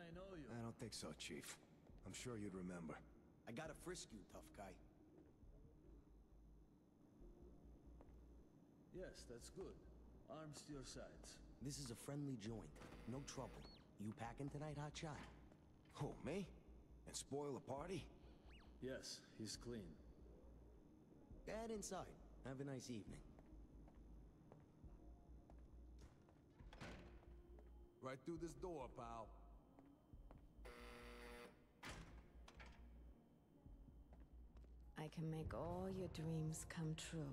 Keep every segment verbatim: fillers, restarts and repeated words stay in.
I know you. I don't think so, Chief. I'm sure you'd remember. I gotta frisk you, tough guy. Yes, that's good. Arms to your sides. This is a friendly joint. No trouble. You packing tonight, hotshot? Who, me? And spoil the party? Yes, he's clean. Get inside. Have a nice evening. Right through this door, pal. I can make all your dreams come true.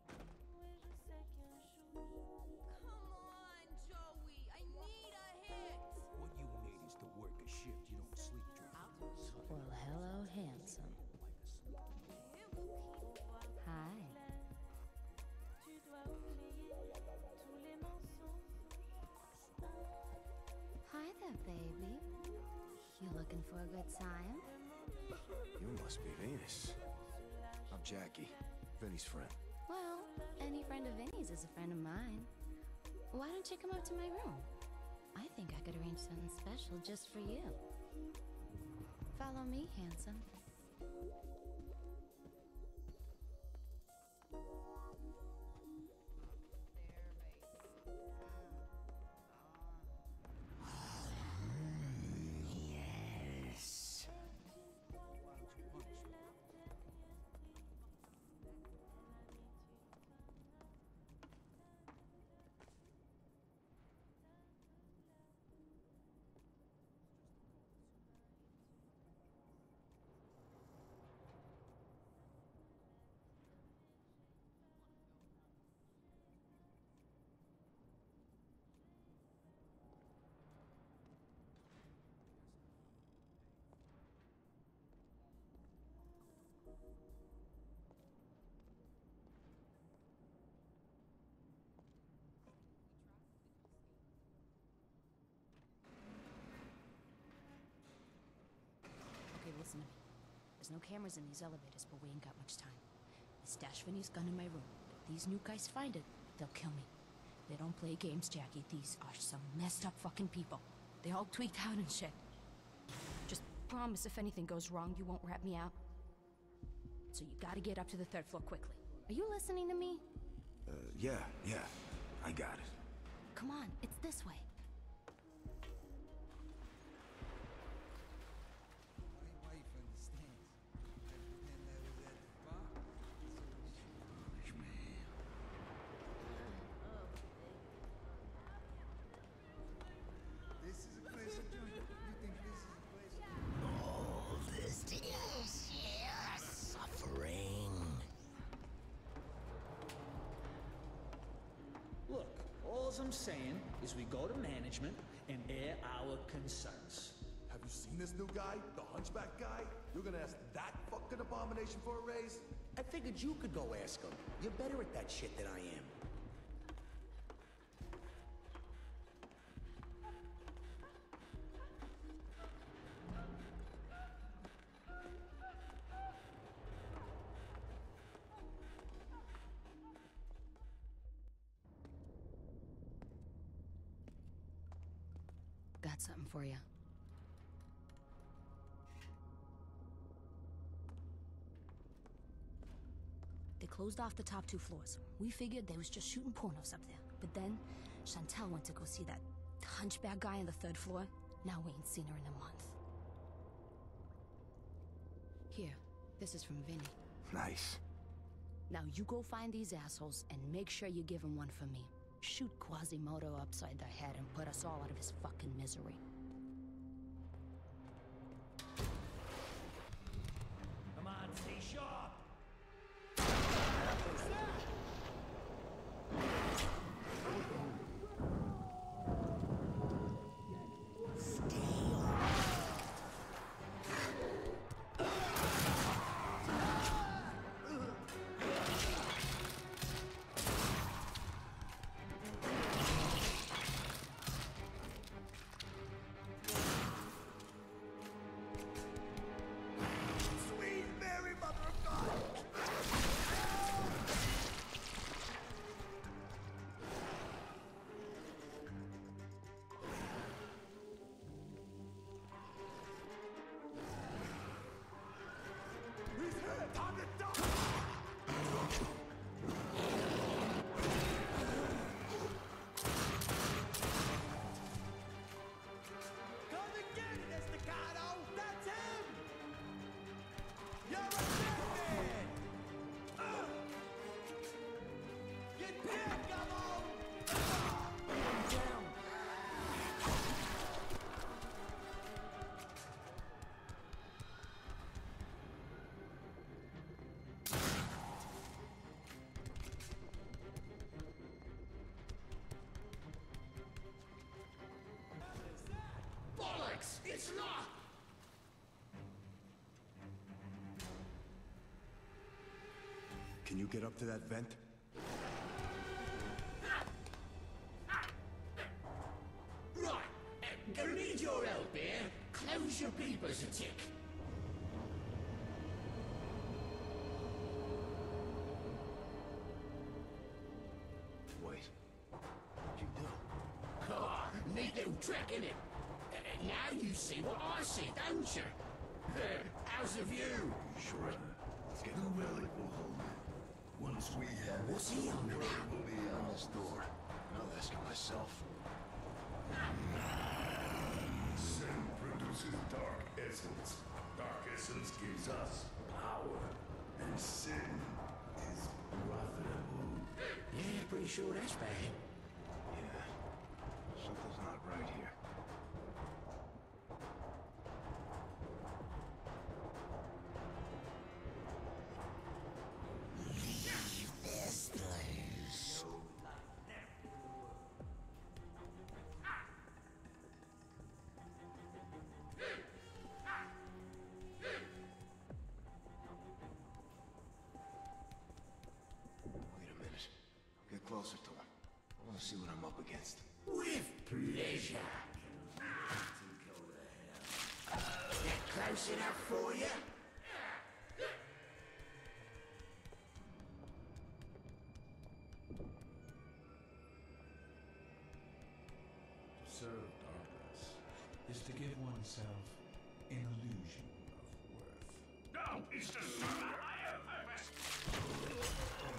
Come on, Joey. I need a hit. What you need is to work a shift you don't sleep through. Well, hello, handsome. Hi. Hi there, baby. You looking for a good time? You must be Venus. I'm Jackie, Vinny's friend. Well, any friend of Vinny's is a friend of mine. Why don't you come up to my room? I think I could arrange something special just for you. Follow me, handsome. Yes. Okay, listen to me. There's no cameras in these elevators, but we ain't got much time. I stashed Vinny's gun in my room. If these new guys find it, they'll kill me. They don't play games, Jackie. These are some messed up fucking people. They all tweaked out and shit. Just promise if anything goes wrong, you won't rat me out. So you gotta get up to the third floor quickly. Are you listening to me? Uh, yeah, yeah. I got it. Come on, it's this way. My wife understands. I pretend I was at the bar, so she This is a pleasure joint. You think this is a pleasure? All this is here suffering. Look, all I'm saying is we go to management and air our concerns. Have you seen this new guy? The hunchback guy? You're gonna ask that fucking abomination for a raise? I figured you could go ask him. You're better at that shit than I am. Got something for you. They closed off the top two floors. We figured they was just shooting pornos up there. But then, Chantel went to go see that hunchback guy on the third floor. Now we ain't seen her in a month. Here, this is from Vinny. Nice. Now you go find these assholes and make sure you give them one for me. Shoot Quasimodo upside the head and put us all out of his fucking misery. Come on, stay sharp! It's locked! Can you get up to that vent? Right, uh, gonna need your help here. Close your beepers a tick. Wait. What'd you do? Oh, neat little trick, innit? Uh, now you see what I see, don't you? Uh, how's the view? Sure. Let's get the relic will hold it. Once we have it, What's he on the relic about? will be on On this door. I'll ask him myself. Sin produces dark essence. Dark essence gives us power. And sin is profitable. Yeah, pretty sure that's bad. Yeah. Something's not right here. This place. Wait a minute. Get closer to him. I want to see what I'm up against. With pleasure. Get close enough for you? To serve darkness is to give oneself an illusion of worth. Now is to serve a higher purpose.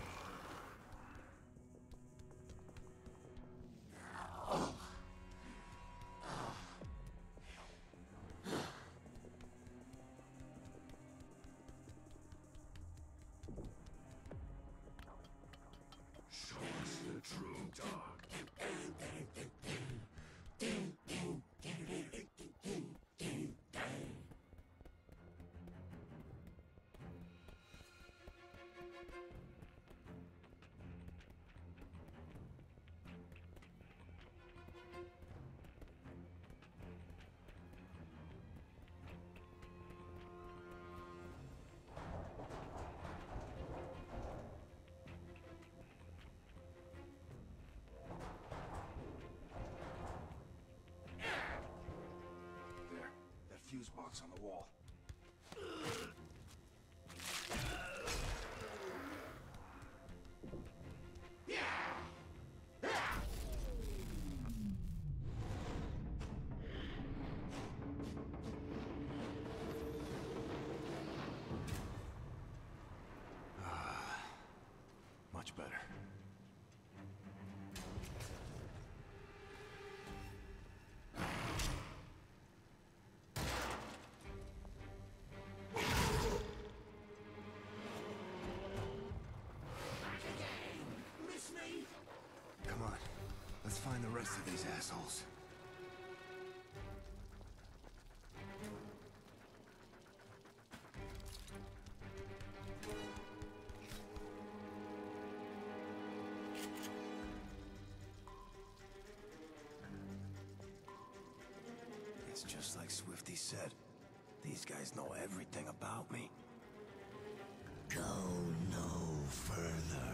Show us the true dark. There. That fuse box on the wall. Ah, much better. Miss me? Come on. Let's find the rest of these assholes. It's just like Swifty said. These guys know everything about me. Go no further.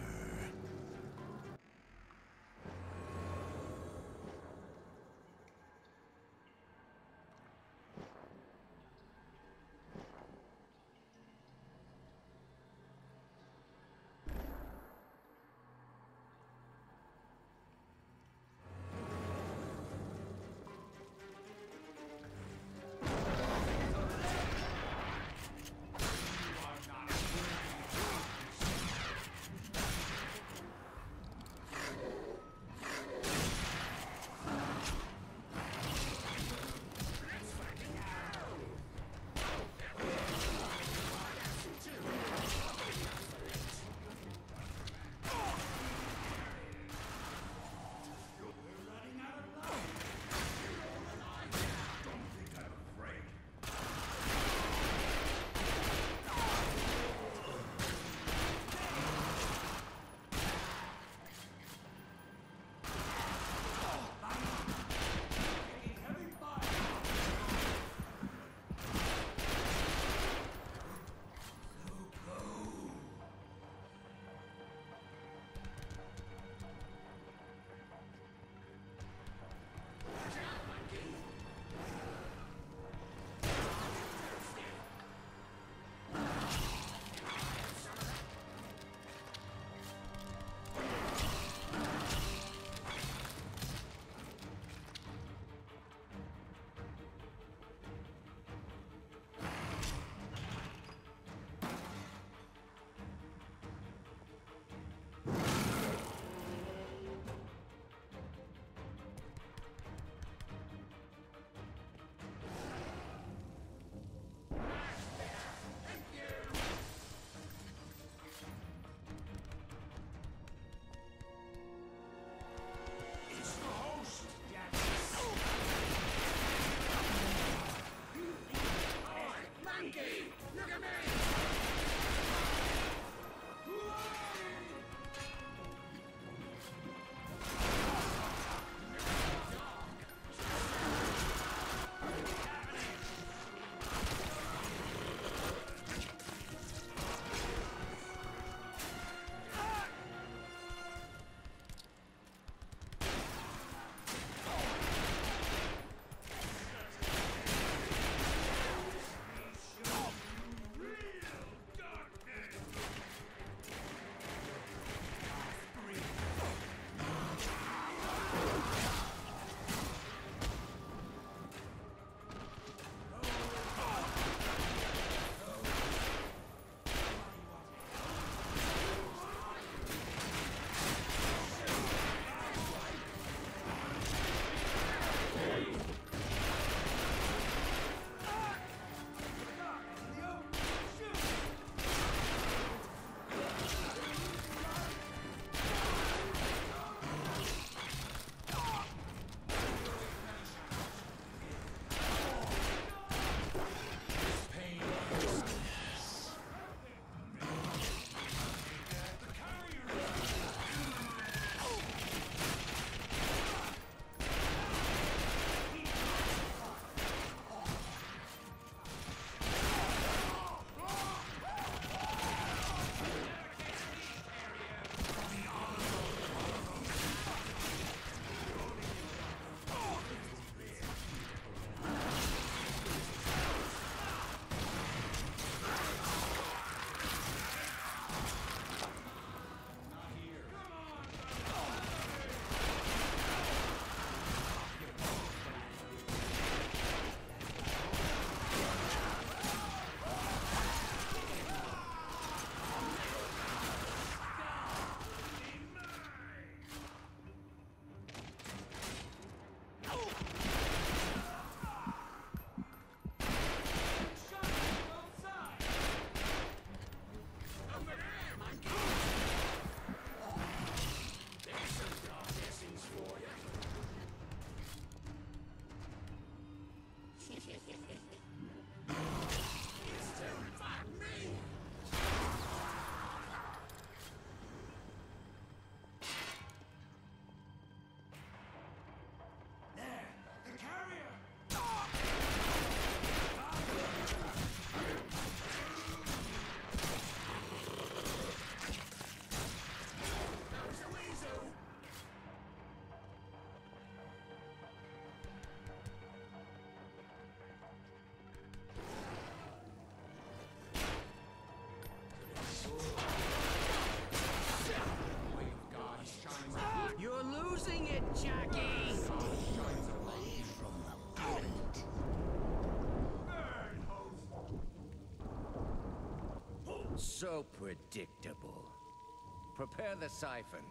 So predictable. Prepare the siphon.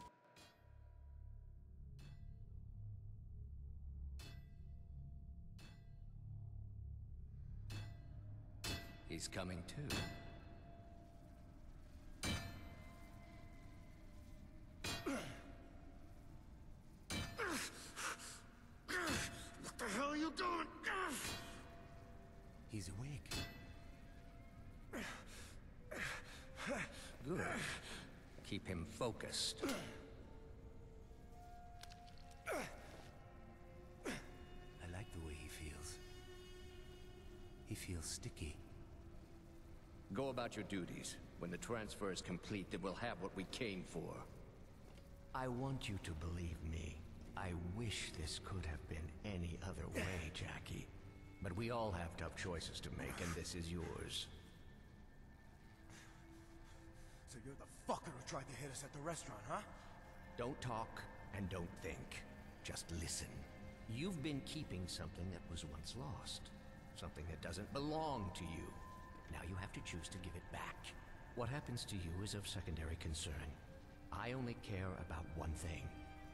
He's coming too. What the hell are you doing? He's awake. Good. Keep him focused. I like the way he feels. He feels sticky. Go about your duties. When the transfer is complete, then we'll have what we came for. I want you to believe me. I wish this could have been any other way, Jackie. But we all have tough choices to make, and this is yours. So you're the fucker who tried to hit us at the restaurant, huh? Don't talk and don't think. Just listen. You've been keeping something that was once lost. Something that doesn't belong to you. Now you have to choose to give it back. What happens to you is of secondary concern. I only care about one thing.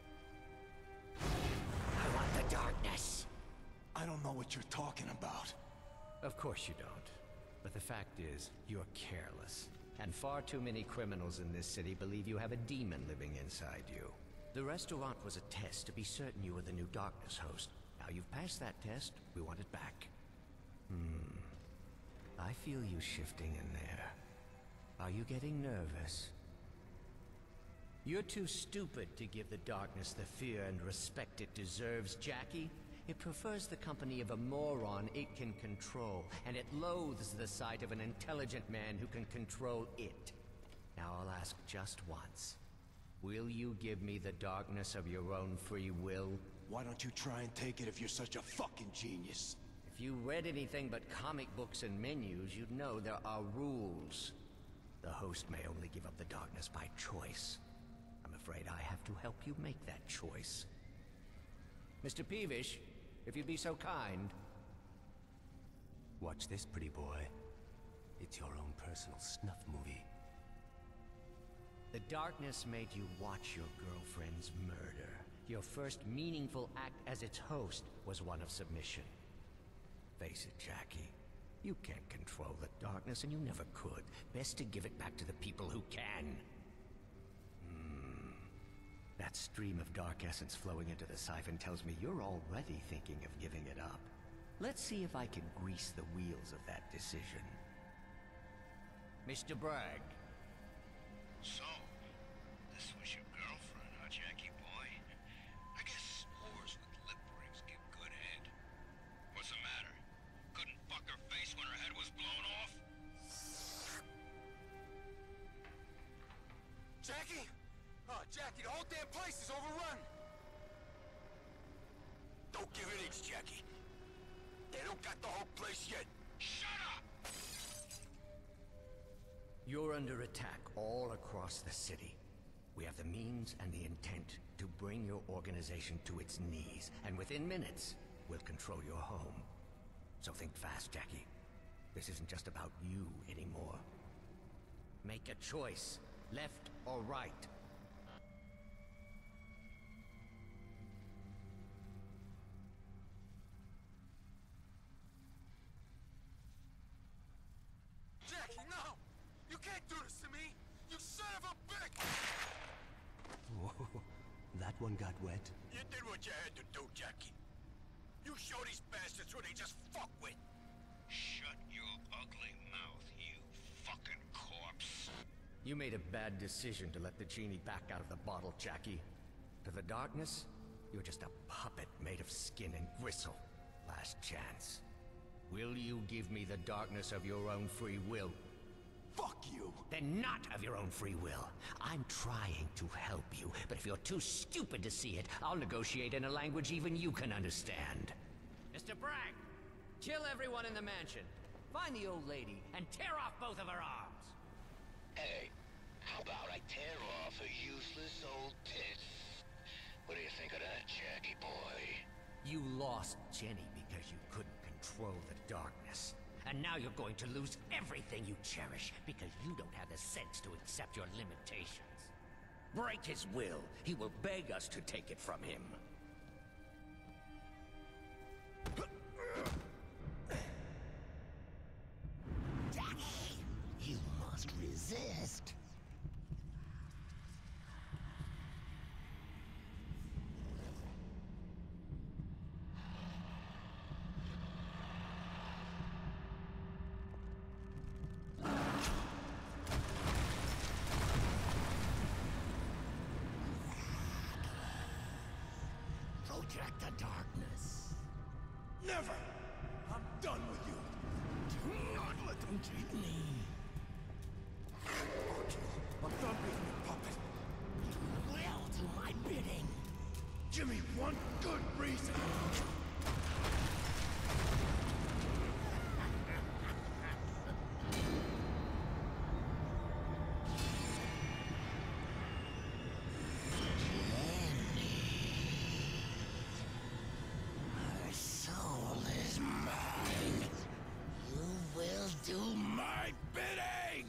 I want the darkness. I don't know what you're talking about. Of course you don't. But the fact is, you're careless. And far too many criminals in this city believe you have a demon living inside you. The restaurant was a test to be certain you were the new Darkness host. Now you've passed that test, we want it back. Hmm. I feel you shifting in there. Are you getting nervous? You're too stupid to give the Darkness the fear and respect it deserves, Jackie. It prefers the company of a moron it can control, and it loathes the sight of an intelligent man who can control it. Now I'll ask just once. Will you give me the Darkness of your own free will? Why don't you try and take it if you're such a fucking genius? If you read anything but comic books and menus, you'd know there are rules. The host may only give up the Darkness by choice. I'm afraid I have to help you make that choice. Mister Peevish, if you'd be so kind. Watch this, pretty boy. It's your own personal snuff movie. The Darkness made you watch your girlfriend's murder. Your first meaningful act as its host was one of submission. Face it, Jackie. You can't control the Darkness, and you never could. Best to give it back to the people who can. Hmm. That stream of dark essence flowing into the siphon tells me you're already thinking of giving it up. Let's see if I can grease the wheels of that decision. Mister Bragg. So, this was your girlfriend, huh, Jackie boy? I guess whores with lip rings give good head. What's the matter? Couldn't fuck her face when her head was blown off? Jackie? Oh, Jackie, the whole damn place is overrun! Don't give it inch, Jackie. They don't got the whole place yet. Shut up! You're under attack all across the city. We have the means and the intent to bring your organization to its knees, and within minutes, we'll control your home. So think fast, Jackie. This isn't just about you anymore. Make a choice, left or right. Jackie, no! You can't do this to me! You son of a bitch! Whoa, that one got wet. You did what you had to do, Jackie. You show these bastards who they just fuck with. Shut your ugly mouth, you fucking corpse. You made a bad decision to let the genie back out of the bottle, Jackie. To the Darkness, you're just a puppet made of skin and gristle. Last chance. Will you give me the Darkness of your own free will? Fuck you! Then not of your own free will. I'm trying to help you, but if you're too stupid to see it, I'll negotiate in a language even you can understand. Mister Bragg, kill everyone in the mansion. Find the old lady and tear off both of her arms. Hey, how about I tear off her useless old tits? What do you think of that, Jackie boy? You lost Jenny because you couldn't control the Darkness. And now you're going to lose everything you cherish because you don't have the sense to accept your limitations. Break his will. He will beg us to take it from him. Jackie, you must resist. Project the darkness. Never! I'm done with you. Do not let them take me. I'm done being your puppet. You will do my bidding. Give me one good reason. Her soul is mine. You will do my bidding.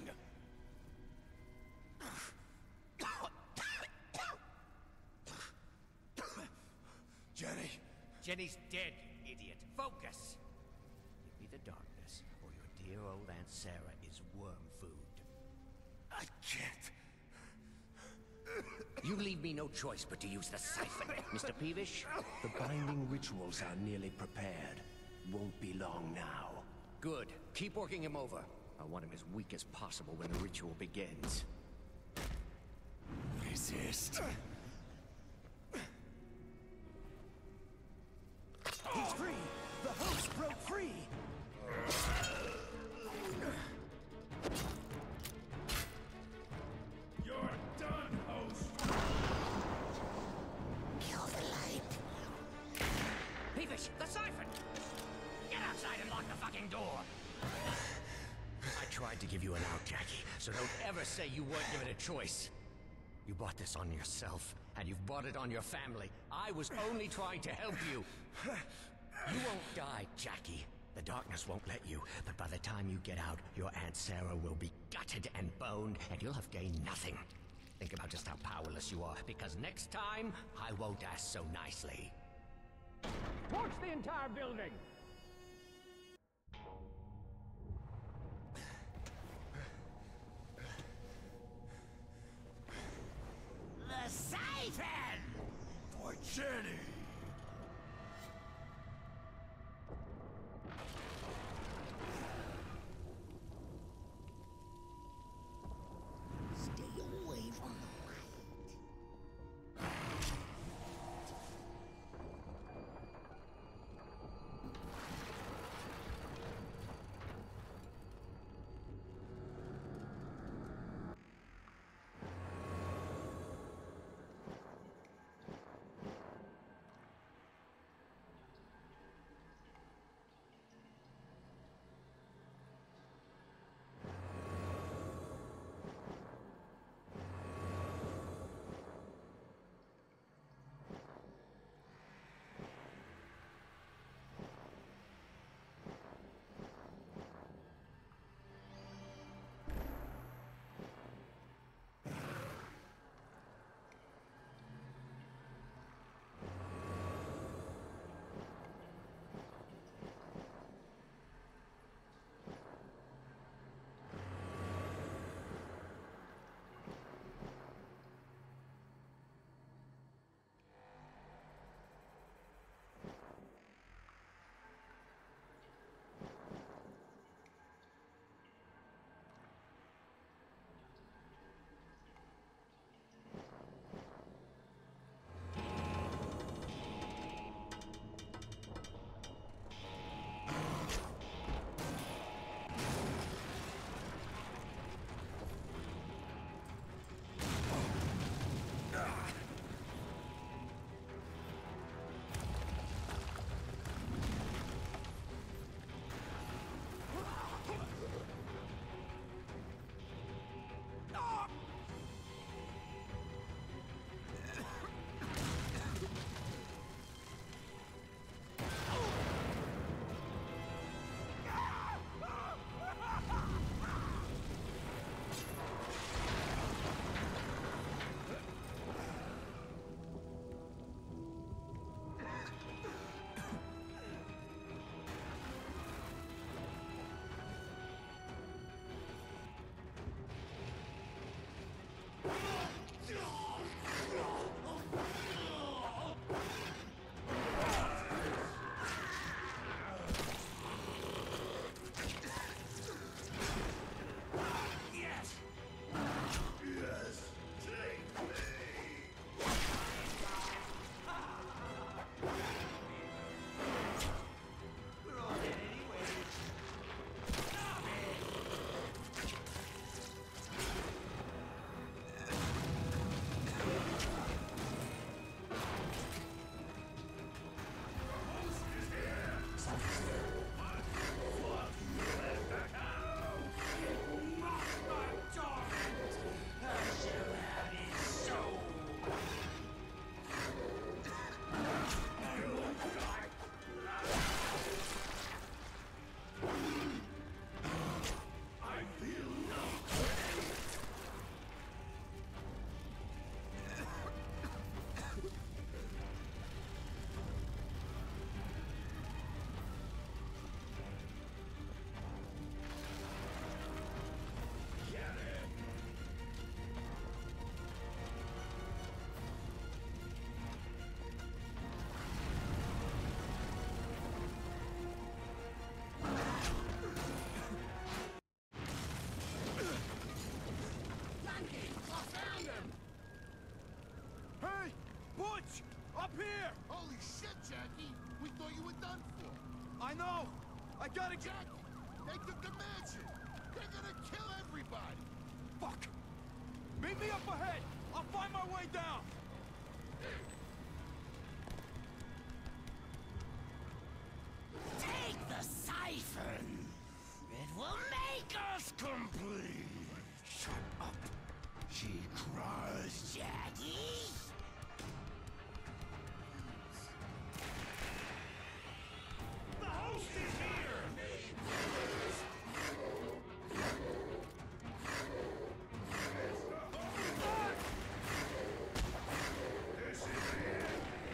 Jenny. Jenny's dead, you idiot. Focus! Give me the darkness, or your dear old Aunt Sarah is worm food. I can't. You leave me no choice but to use the siphon, Mister Peevish. The binding rituals are nearly prepared. Won't be long now. Good. Keep working him over. I want him as weak as possible when the ritual begins. Resist. He's free! The host broke free! You're done, host! Kill the light. Peevish, the siphon! Get outside and lock the fucking door! I tried to give you an out, Jackie, so don't ever say you weren't given a choice. You brought this on yourself, and you've brought it on your family. I was only trying to help you. You won't die, Jackie. The darkness won't let you, but by the time you get out, your Aunt Sarah will be gutted and boned, and you'll have gained nothing. Think about just how powerless you are, because next time, I won't ask so nicely. Torch the entire building! The siphon! For Jenny! Stay away from the light. I know! I gotta get... They took the mansion! They're gonna kill everybody! Fuck! Meet me up ahead! I'll find my way down! Take the siphon! It will make us complete! Shut up! She cries, Jackie! The host is here! This is it!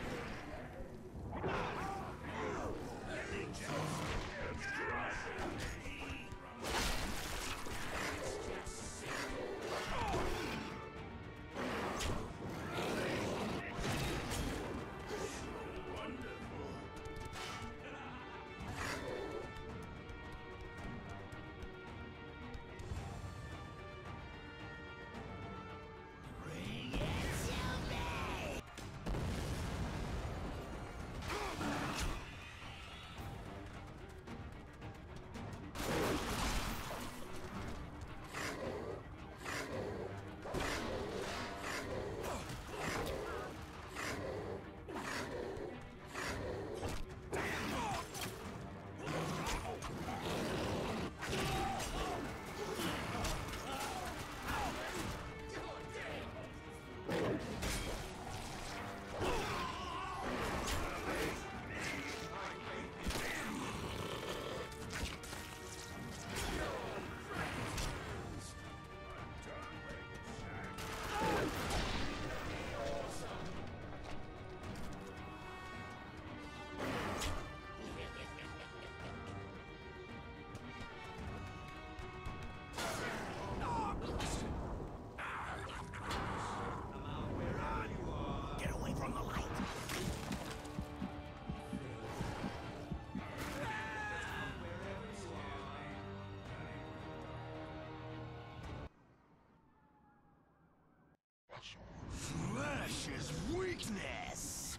Flesh is weakness!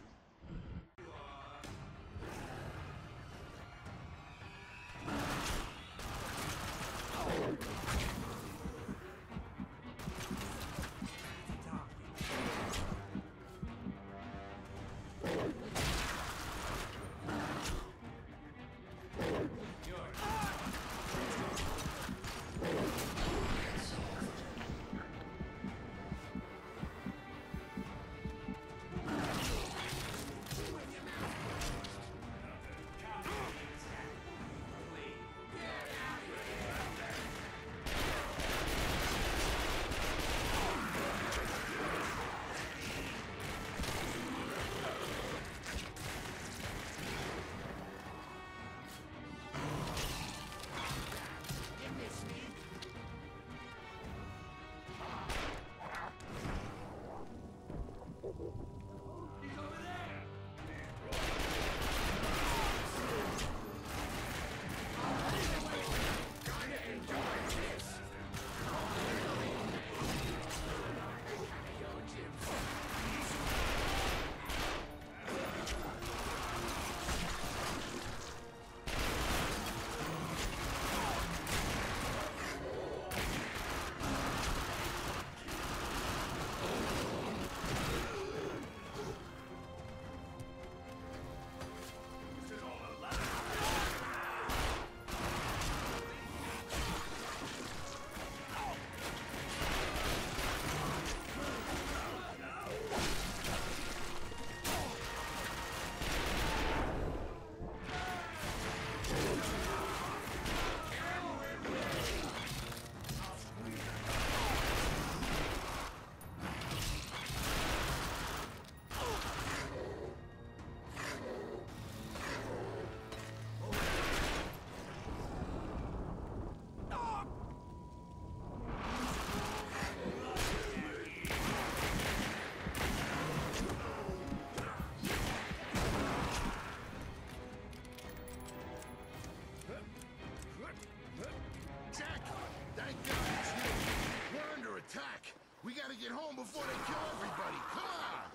We gotta get home before they kill everybody. Come on!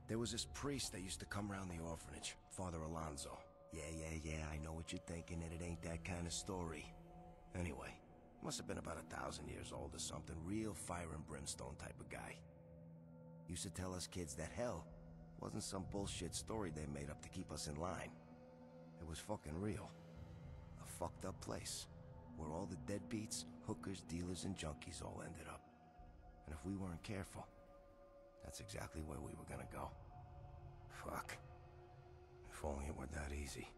There was this priest that used to come around the orphanage, Father Alonso. Yeah, yeah, yeah, I know what you're thinking, that it ain't that kind of story. Anyway, must have been about a thousand years old or something, real fire and brimstone type of guy. Used to tell us kids that hell wasn't some bullshit story they made up to keep us in line. It was fucking real. A fucked up place, where all the deadbeats, hookers, dealers, and junkies all ended up. And if we weren't careful, that's exactly where we were gonna go. Fuck. If only it were that easy.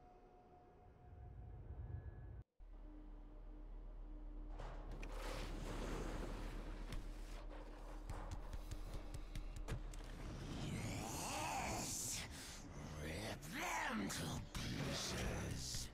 Yes! Rip them to pieces!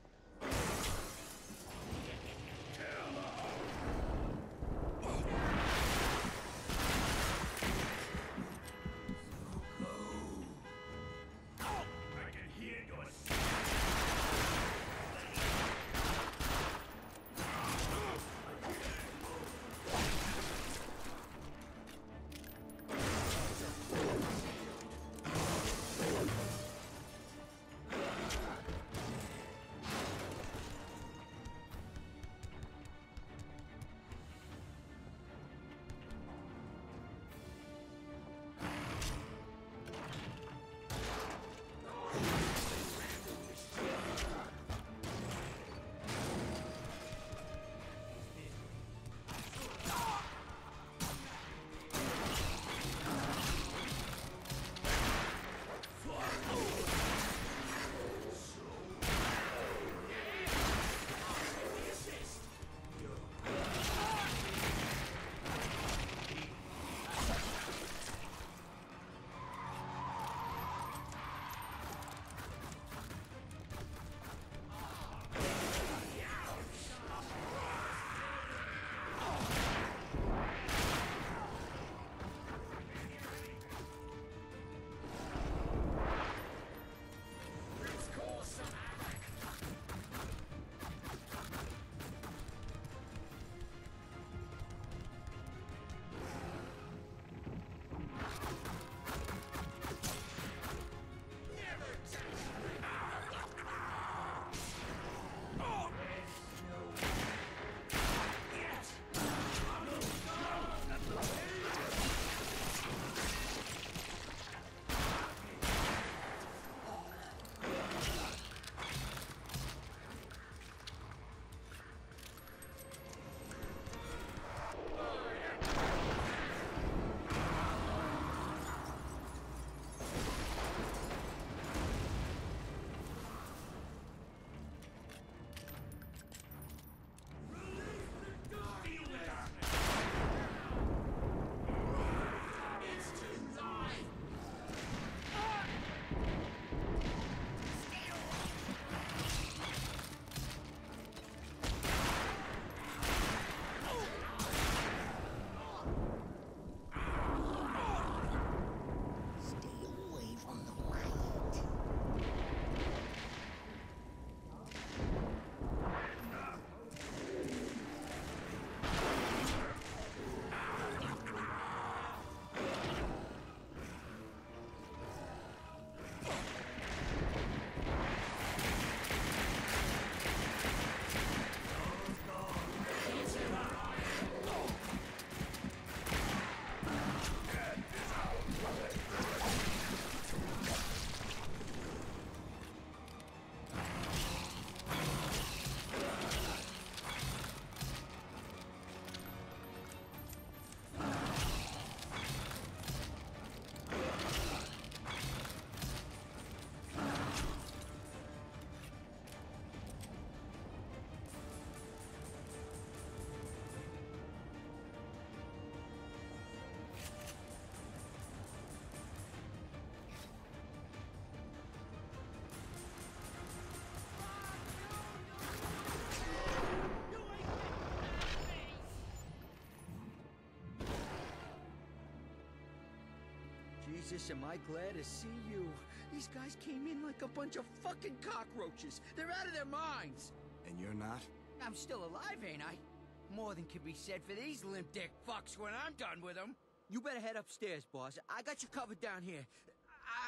Jesus, am I glad to see you. These guys came in like a bunch of fucking cockroaches. They're out of their minds. And you're not? I'm still alive, ain't I? More than can be said for these limp dick fucks when I'm done with them. You better head upstairs, boss. I got you covered down here.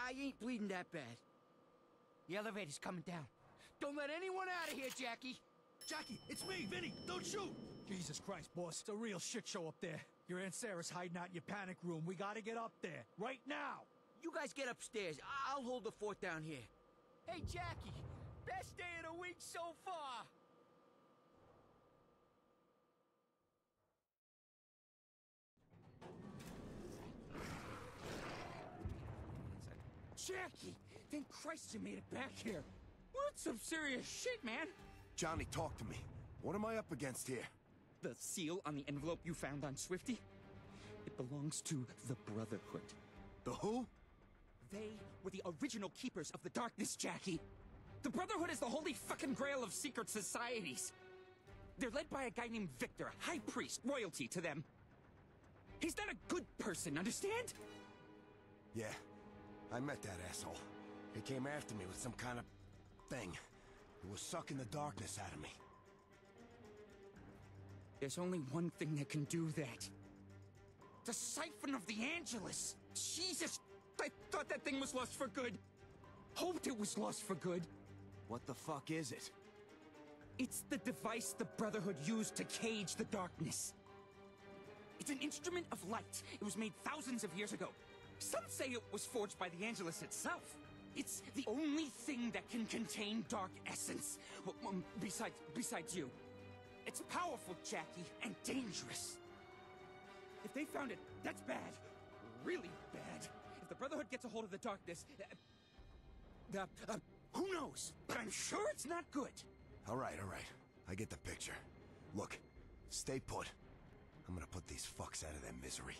I ain't bleeding that bad. The elevator's coming down. Don't let anyone out of here, Jackie. Jackie, it's me, Vinny. Don't shoot. Jesus Christ, boss. It's a real shit show up there. Your Aunt Sarah's hiding out in your panic room. We gotta get up there. Right now. You guys get upstairs. I'll hold the fort down here. Hey, Jackie. Best day of the week so far. Jackie! Thank Christ you made it back here. Well, that's some serious shit, man. Johnny, talk to me. What am I up against here? The seal on the envelope you found on Swifty? It belongs to the Brotherhood. The who? They were the original keepers of the darkness, Jackie. The Brotherhood is the holy fucking grail of secret societies. They're led by a guy named Victor, high priest, royalty to them. He's not a good person, understand? Yeah, I met that asshole. He came after me with some kind of thing. It was sucking the darkness out of me. There's only one thing that can do that. The Siphon of the Angelus! Jesus! I thought that thing was lost for good. Hoped it was lost for good. What the fuck is it? It's the device the Brotherhood used to cage the darkness. It's an instrument of light. It was made thousands of years ago. Some say it was forged by the Angelus itself. It's the only thing that can contain dark essence. Well, um, besides, besides you. It's powerful, Jackie, and dangerous. If they found it, that's bad. Really bad. If the Brotherhood gets a hold of the darkness... Uh, uh, uh, who knows? But I'm sure it's not good. All right, all right. I get the picture. Look, stay put. I'm gonna put these fucks out of their misery.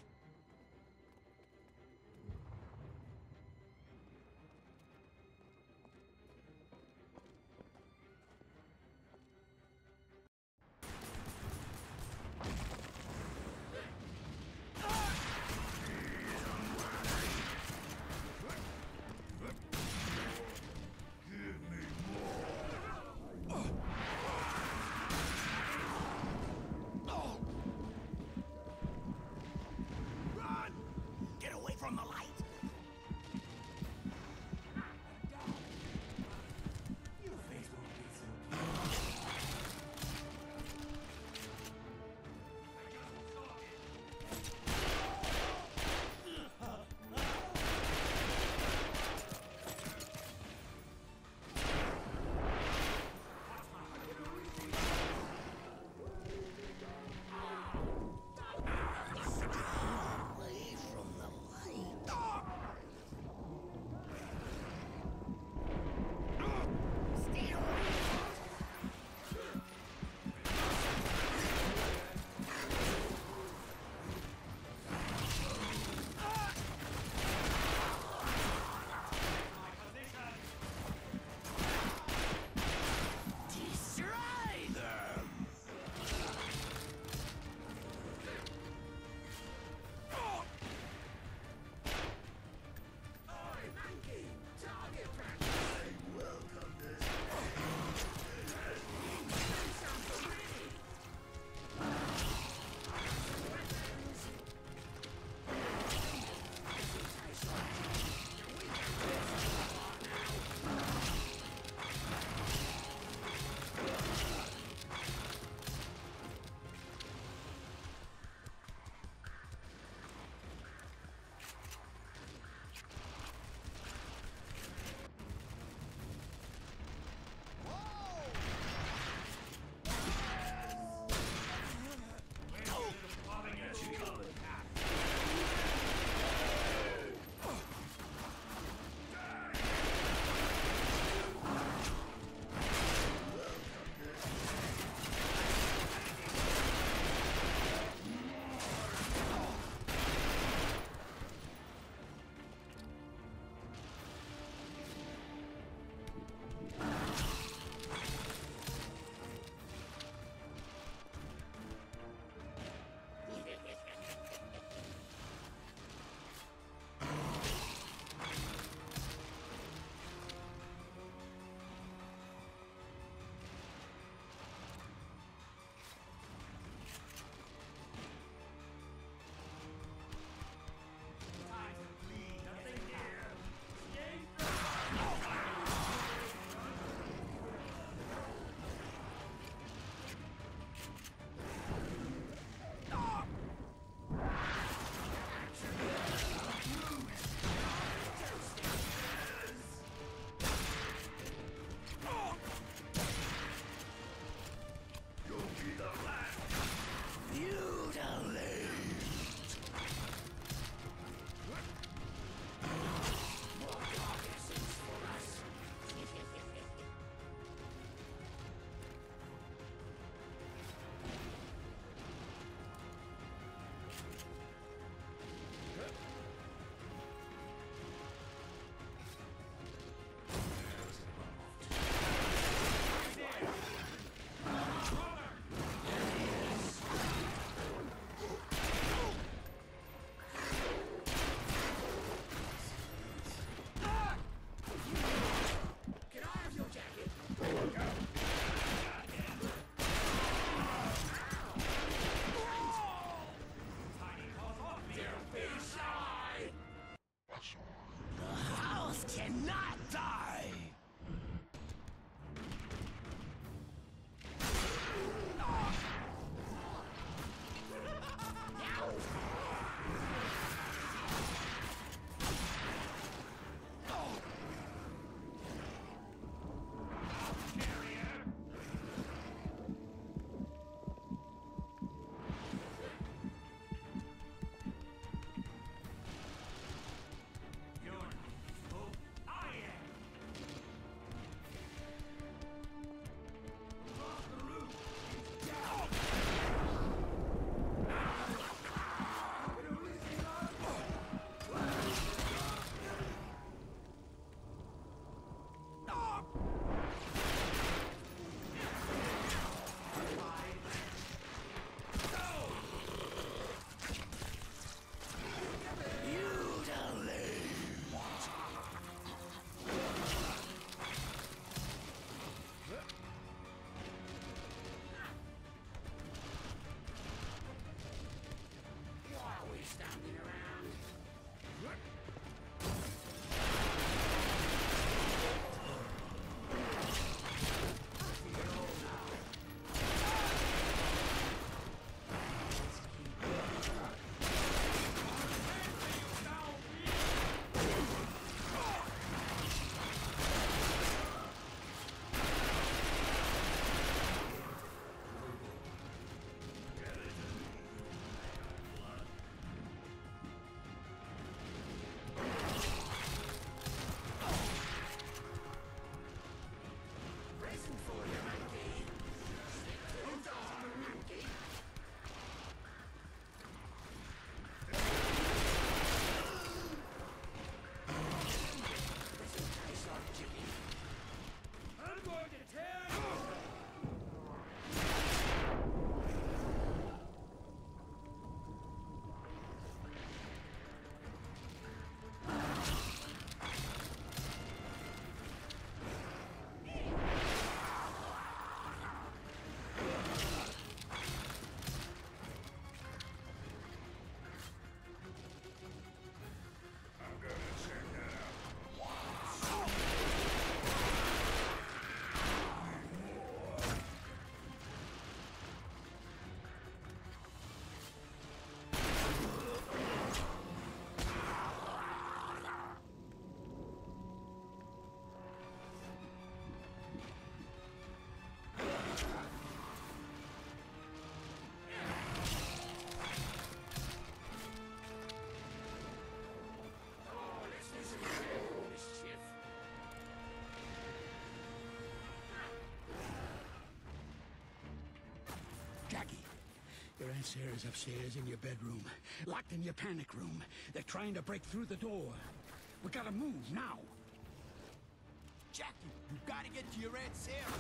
Sarah's upstairs in your bedroom, locked in your panic room. They're trying to break through the door. We gotta move now. Jackie, you gotta get to your Aunt Sarah.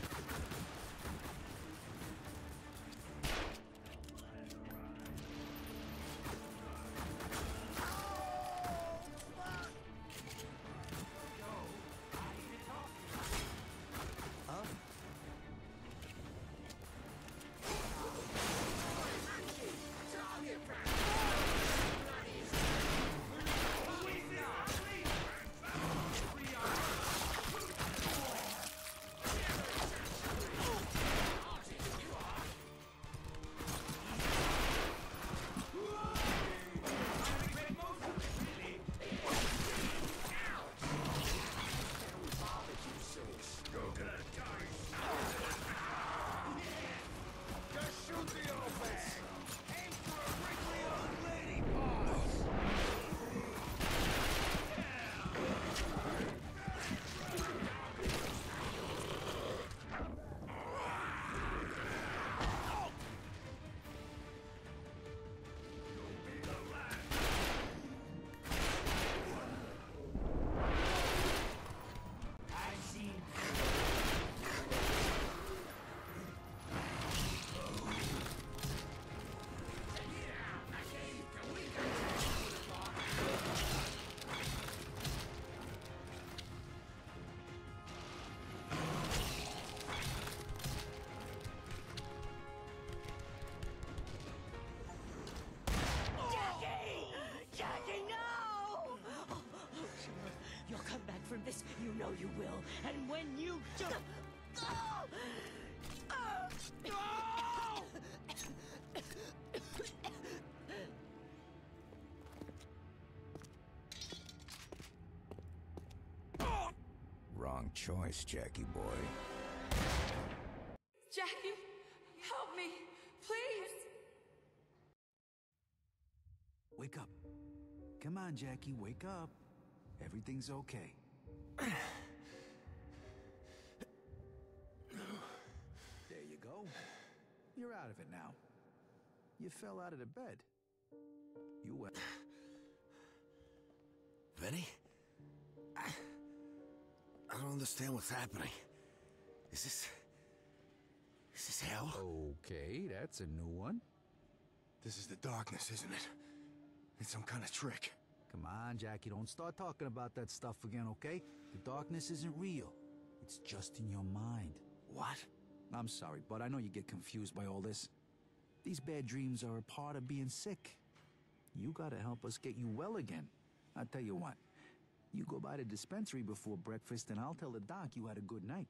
From this, you know you will, and when you do... Wrong choice, Jackie boy. Jackie, help me, please. Wake up. Come on, Jackie, wake up. Everything's okay. There you go. You're out of it now. You fell out of the bed. You went... Vinny? I... I don't understand what's happening. Is this... Is this hell? Okay, that's a new one. This is the darkness, isn't it? It's some kind of trick. Come on, Jackie, don't start talking about that stuff again, okay? The darkness isn't real. It's just in your mind. What? I'm sorry, but I know you get confused by all this. These bad dreams are a part of being sick. You gotta help us get you well again. I'll tell you what. You go by the dispensary before breakfast and I'll tell the doc you had a good night.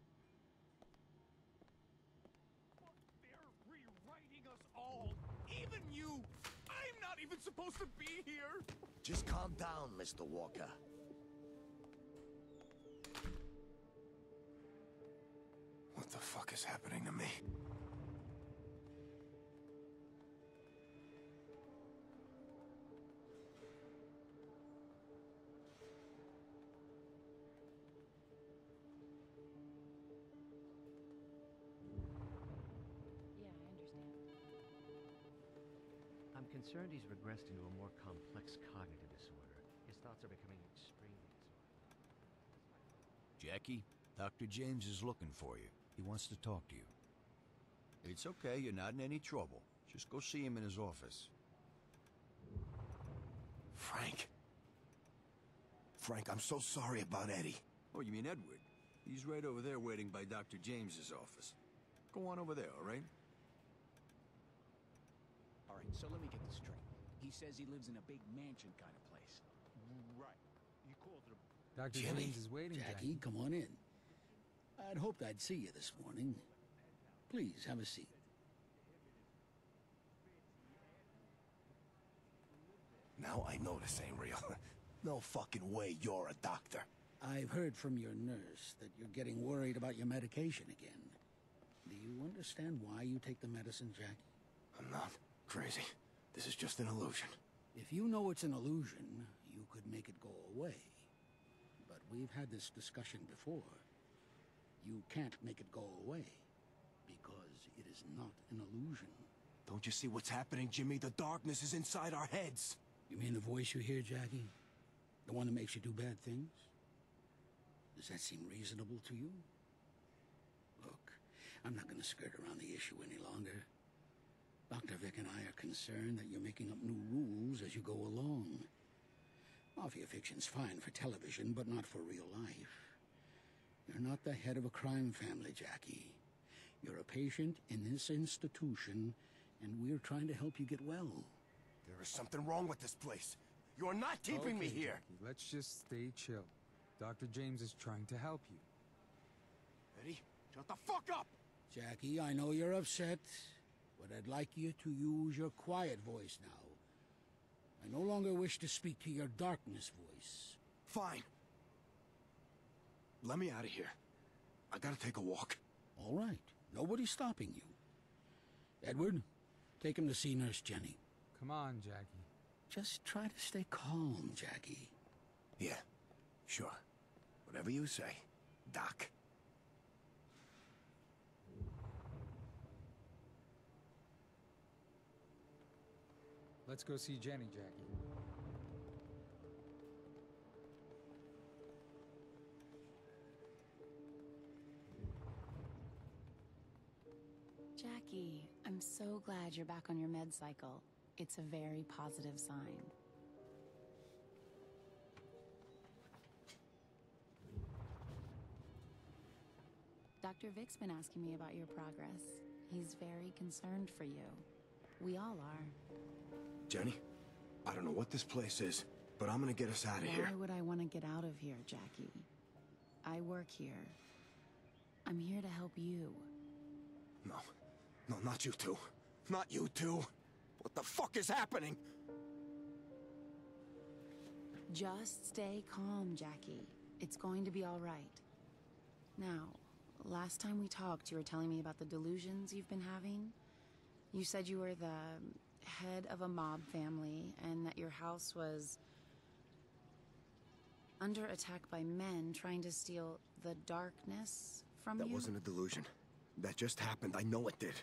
They're rewriting us all. Even you. I'm not even supposed to be here. Just calm down, Mister Walker. What the fuck is happening to me? I'm concerned he's regressed into a more complex cognitive disorder. His thoughts are becoming extremely disordered. Jackie, Doctor James is looking for you. He wants to talk to you. It's okay, you're not in any trouble. Just go see him in his office. Frank. Frank, I'm so sorry about Eddie. Oh, you mean Edward? He's right over there waiting by Doctor James's office. Go on over there, all right? All right, so let me get this straight. He says he lives in a big mansion kind of place. Right. You called it a... Doctor Jimmy, James is waiting, Jackie, come on in. I'd hoped I'd see you this morning. Please, have a seat. Now I know this ain't real. No fucking way you're a doctor. I've heard from your nurse that you're getting worried about your medication again. Do you understand why you take the medicine, Jackie? I'm not crazy. This is just an illusion. If you know it's an illusion, you could make it go away. But we've had this discussion before. You can't make it go away, because it is not an illusion. Don't you see what's happening, Jimmy? The darkness is inside our heads. You mean the voice you hear, Jackie? The one that makes you do bad things? Does that seem reasonable to you? Look, I'm not gonna skirt around the issue any longer. Doctor Vic and I are concerned that you're making up new rules as you go along. Mafia fiction's fine for television, but not for real life. You're not the head of a crime family, Jackie. You're a patient in this institution, and we're trying to help you get well. There is something wrong with this place. You're not keeping me Okay, here. Jackie, let's just stay chill. Doctor James is trying to help you. Eddie, shut the fuck up! Jackie, I know you're upset, but I'd like you to use your quiet voice now. I no longer wish to speak to your darkness voice. Fine. Let me out of here. I gotta take a walk. All right. Nobody's stopping you. Edward, take him to see Nurse Jenny. Come on, Jackie. Just try to stay calm, Jackie. Yeah, sure. Whatever you say, Doc. Let's go see Jenny, Jackie. Jackie, I'm so glad you're back on your med cycle. It's a very positive sign. Doctor Vic's been asking me about your progress. He's very concerned for you. We all are. Jenny, I don't know what this place is, but I'm gonna get us out of here. Why would I want to get out of here, Jackie? I work here. I'm here to help you. No. No, not you two. Not you two. What the fuck is happening? Just stay calm, Jackie. It's going to be all right. Now, last time we talked, you were telling me about the delusions you've been having. You said you were the head of a mob family and that your house was under attack by men trying to steal the darkness from you. That wasn't a delusion. That just happened. I know it did.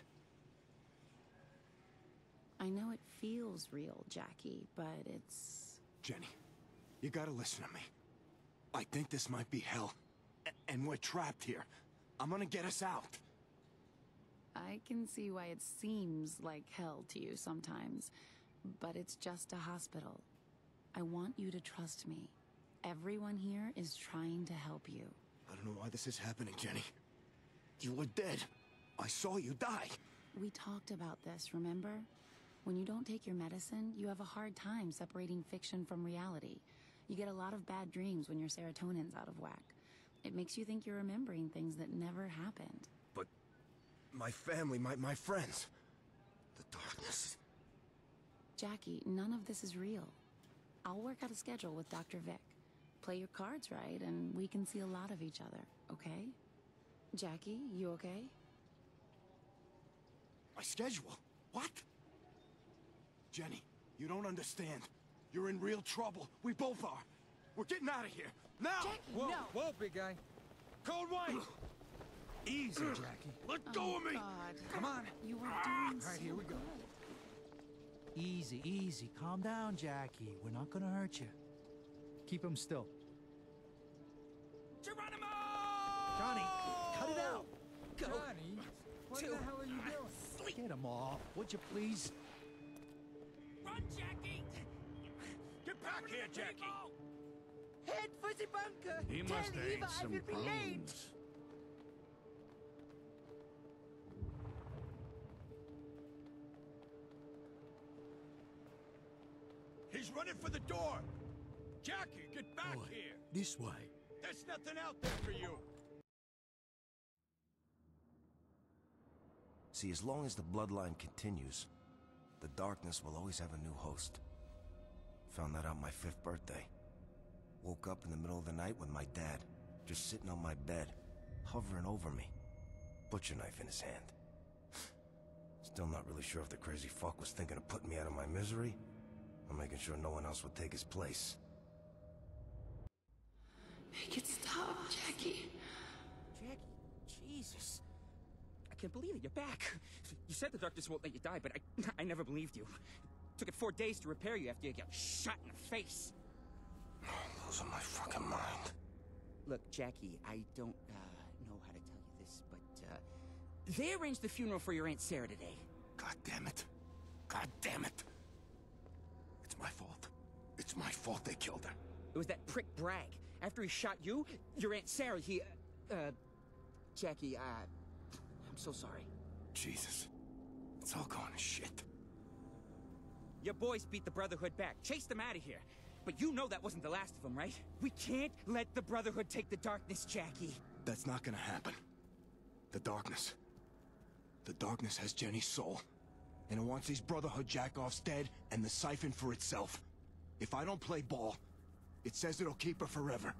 I know it feels real, Jackie, but it's... Jenny, you gotta listen to me. I think this might be hell. A- and we're trapped here. I'm gonna get us out. I can see why it seems like hell to you sometimes, but it's just a hospital. I want you to trust me. Everyone here is trying to help you. I don't know why this is happening, Jenny. You were dead. I saw you die. We talked about this, remember? When you don't take your medicine, you have a hard time separating fiction from reality. You get a lot of bad dreams when your serotonin's out of whack. It makes you think you're remembering things that never happened. But my family, my, my friends, the darkness. Jackie, none of this is real. I'll work out a schedule with Doctor Vic. Play your cards right, and we can see a lot of each other, okay? Jackie, you okay? My schedule? What? Jenny, you don't understand. You're in real trouble. We both are. We're getting out of here. Now! Jackie, whoa, no! Whoa, big guy. Code white! Easy, Jackie. Let go oh, of me! God. Come on. You were doing All right, so here we go. good. Easy, easy. Calm down, Jackie. We're not gonna hurt you. Keep him still. Geronimo! Johnny, cut it out! Go. Johnny, what the hell are you doing? Get him off, would you please? Run, Jackie! Get back here, Jackie! Head for the bunker. He Tell must have Eva ate I some will be late. prunes. He's running for the door! Jackie, get back Boy, here! this way. There's nothing out there for you! See, as long as the bloodline continues, the darkness will always have a new host. Found that out my fifth birthday. Woke up in the middle of the night with my dad, just sitting on my bed, hovering over me, butcher knife in his hand. Still not really sure if the crazy fuck was thinking of putting me out of my misery, or making sure no one else would take his place. Make it stop, Jackie. Jackie, Jesus. I can't believe it. You're back. You said the darkness won't let you die, but I, I never believed you. Took it four days to repair you after you got shot in the face. Losing my fucking mind. Look, Jackie, I don't uh, know how to tell you this, but uh, they arranged the funeral for your Aunt Sarah today. God damn it. God damn it. It's my fault. It's my fault they killed her. It was that prick Bragg. After he shot you, your Aunt Sarah, he, uh, uh Jackie, uh, I'm so sorry. Jesus. It's all gone to shit. Your boys beat the Brotherhood back, chased them out of here. But you know that wasn't the last of them, right? We can't let the Brotherhood take the darkness, Jackie. That's not gonna happen. The darkness. The darkness has Jenny's soul. And it wants these Brotherhood jackoffs dead and the siphon for itself. If I don't play ball, it says it'll keep her forever.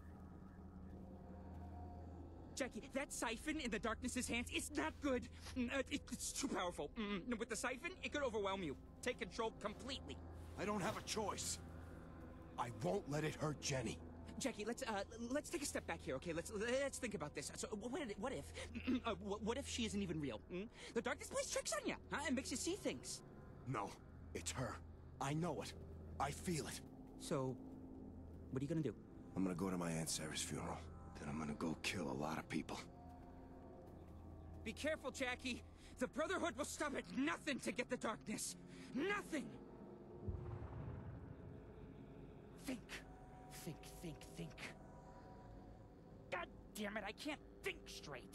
Jackie, that siphon in the darkness's hands, it's not good. Mm, uh, it, it's too powerful. Mm, with the siphon, it could overwhelm you. Take control completely. I don't have a choice. I won't let it hurt Jenny. Jackie, let's uh, let's take a step back here, okay? Let's let's think about this. So, what if, what if, uh, what if she isn't even real? Hmm? The darkness plays tricks on you, huh? And makes you see things. No, it's her. I know it. I feel it. So, what are you gonna do? I'm gonna go to my Aunt Sarah's funeral. Then I'm gonna go kill a lot of people. Be careful, Jackie. The Brotherhood will stop at nothing to get the darkness. Nothing. Think. Think, think, think. God damn it, I can't think straight.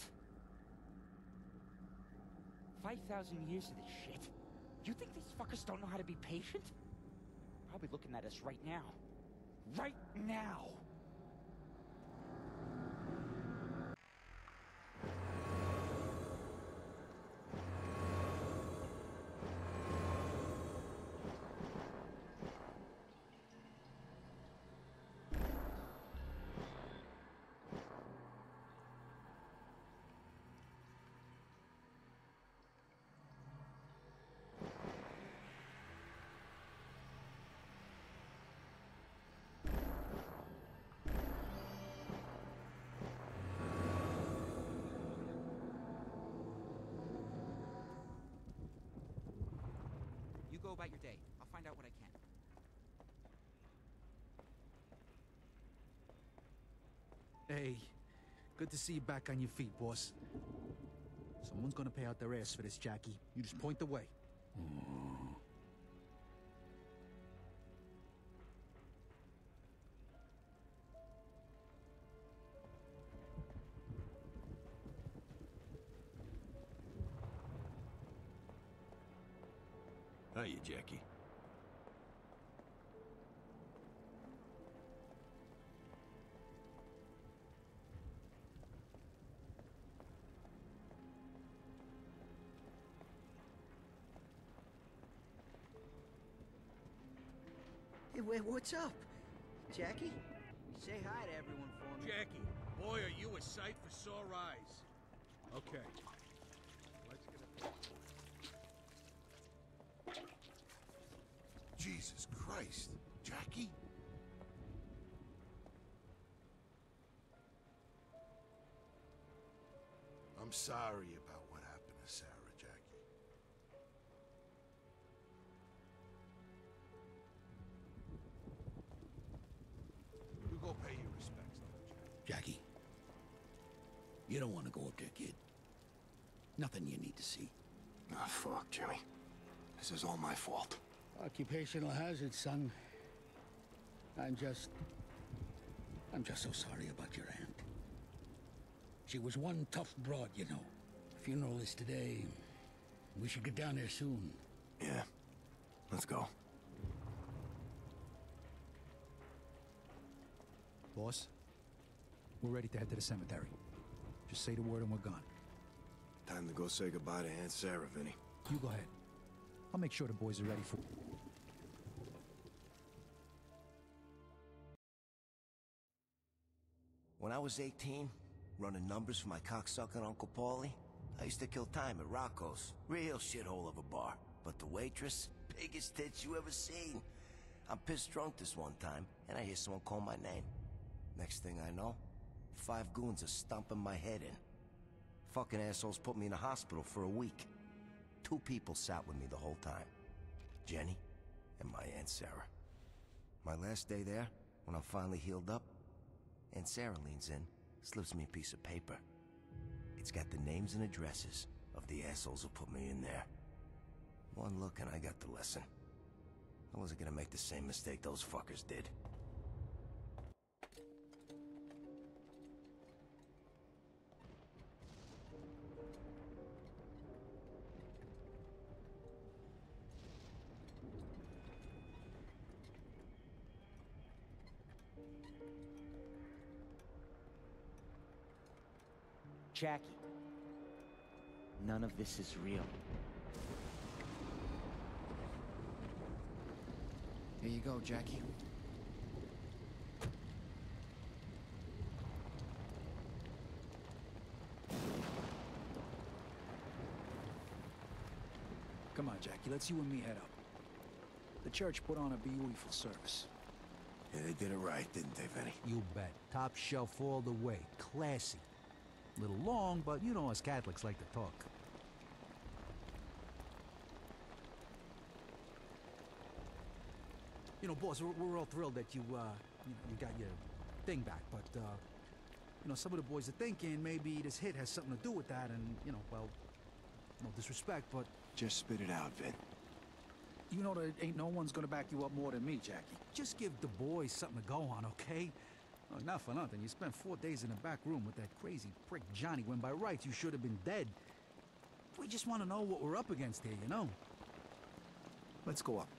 five thousand years of this shit. You think these fuckers don't know how to be patient? Probably looking at us right now. Right now! Go about your day. I'll find out what I can. Hey, good to see you back on your feet, boss. Someone's gonna pay out their ass for this, Jackie. You just point the way. Hiya, Jackie. Hey, wait, what's up? Jackie? Say hi to everyone for me. Jackie, boy, are you a sight for sore eyes. Okay. Let's get a... Jesus Christ. Jackie? I'm sorry about what happened to Sarah, Jackie. You go pay your respects, though, Jackie. Jackie, you don't want to go up there, kid. Nothing you need to see. Ah, fuck, Jimmy. This is all my fault. Occupational hazard, son. I'm just... I'm just so sorry about your aunt. She was one tough broad, you know. Funeral is today. We should get down there soon. Yeah. Let's go. Boss, we're ready to head to the cemetery. Just say the word and we're gone. Time to go say goodbye to Aunt Sarah, Vinny. You go ahead. I'll make sure the boys are ready for... When I was eighteen, running numbers for my cocksucking Uncle Paulie, I used to kill time at Rocco's. Real shithole of a bar. But the waitress, biggest tits you ever seen. I'm pissed drunk this one time, and I hear someone call my name. Next thing I know, five goons are stomping my head in. fucking assholes put me in a hospital for a week. Two people sat with me the whole time. Jenny and my Aunt Sarah. My last day there, when I'm finally healed up, Aunt Sarah leans in, slips me a piece of paper. It's got the names and addresses of the assholes who put me in there. One look and I got the lesson. I wasn't gonna make the same mistake those fuckers did. Jackie, none of this is real. Here you go, Jackie. Come on, Jackie, let's you and me head up. The church put on a beautiful service. Yeah, they did it right, didn't they, Vinny? You bet. Top shelf all the way. Classy. Little long, but you know us Catholics like to talk. You know, boss, we're, we're all thrilled that you, uh, you, you got your thing back, but, uh, you know, some of the boys are thinking maybe this hit has something to do with that, and, you know, well, no disrespect, but... Just spit it out, Vin. You know that ain't no one's gonna back you up more than me, Jackie. Just give the boys something to go on, okay? Oh, not for nothing. You spent four days in the back room with that crazy prick Johnny when by rights you should have been dead. We just want to know what we're up against here, you know? Let's go up.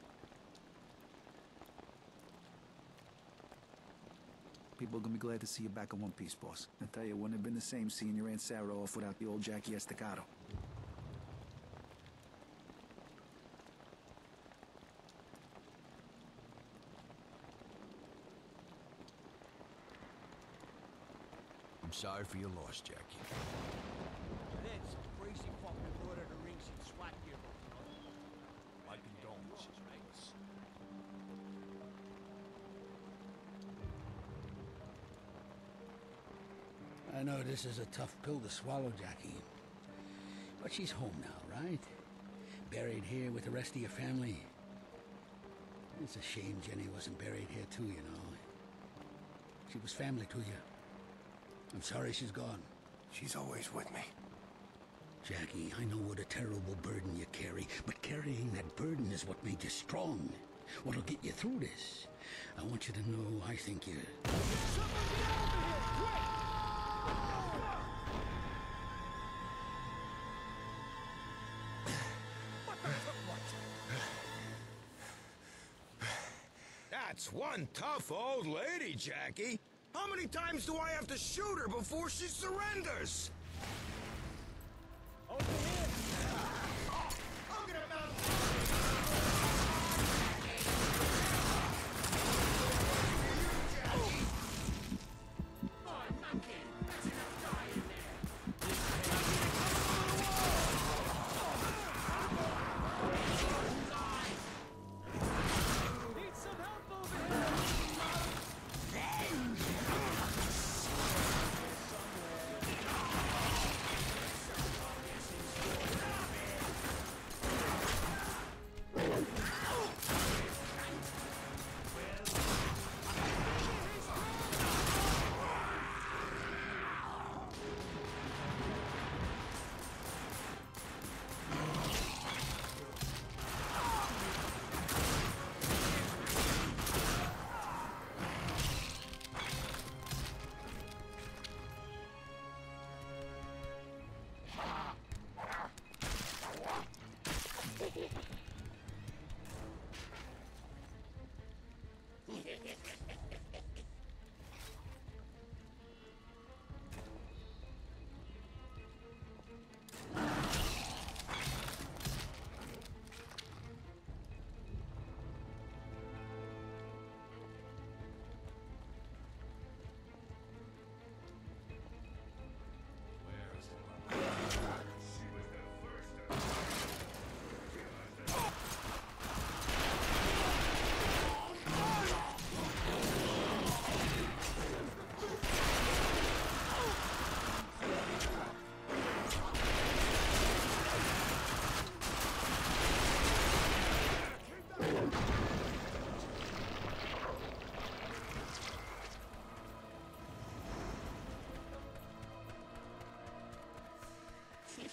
People are gonna be glad to see you back in one piece, boss. I tell you, it wouldn't have been the same seeing your Aunt Sarah off without the old Jackie Estacado. I'm sorry for your loss, Jackie. Then some crazy fucking Lord of the Rings and SWAT gear. My condolences, mates. I know this is a tough pill to swallow, Jackie. But she's home now, right? Buried here with the rest of your family. It's a shame Jenny wasn't buried here too, you know. She was family to you. I'm sorry she's gone. She's always with me. Jackie, I know what a terrible burden you carry, but carrying that burden is what made you strong. What'll get you through this. I want you to know I think you... That's one tough old lady, Jackie. How many times do I have to shoot her before she surrenders? Over here! Oh, I'm gonna mount...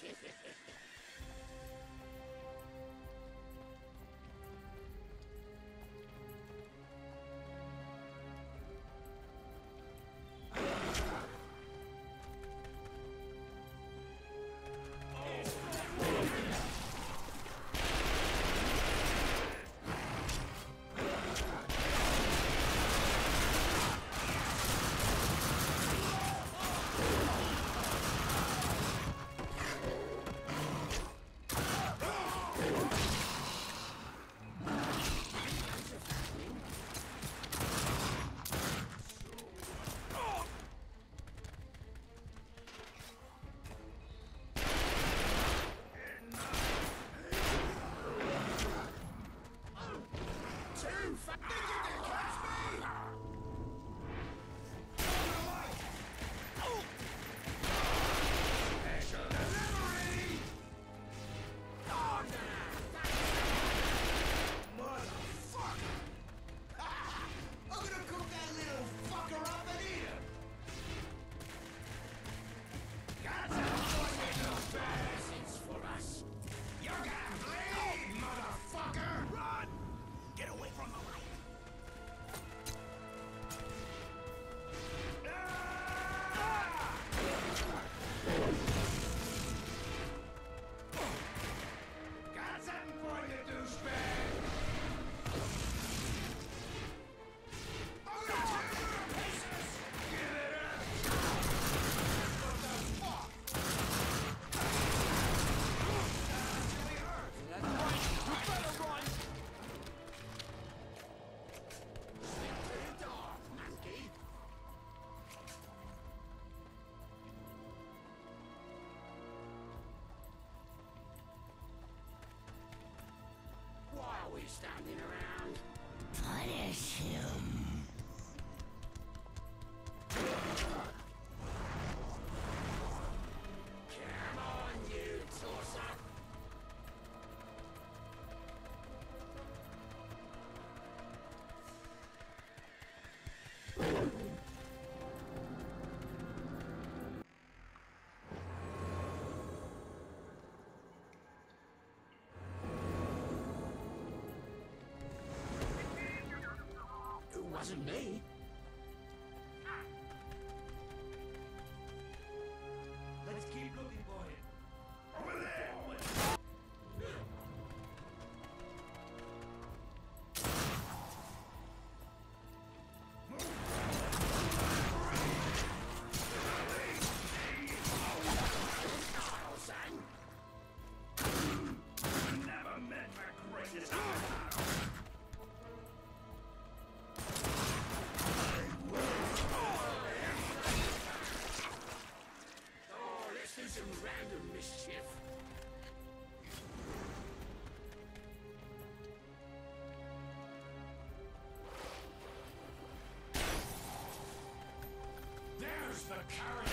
Standing around. Punish him. Come on, you tosser. Wasn't me. Let's keep looking for him. Over there! Never met my greatest some random mischief. There's the carrot.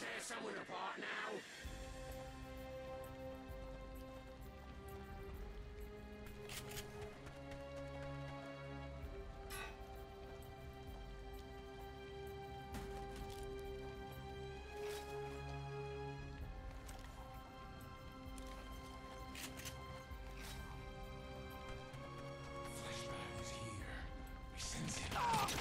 tear someone apart now? Fleshbag is here. We sense it.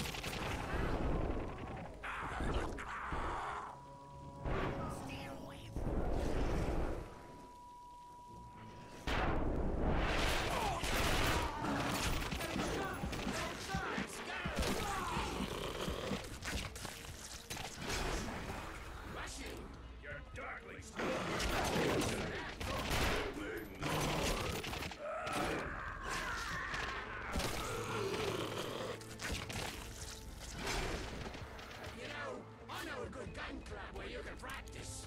You know, I know a good gun club where you can practice.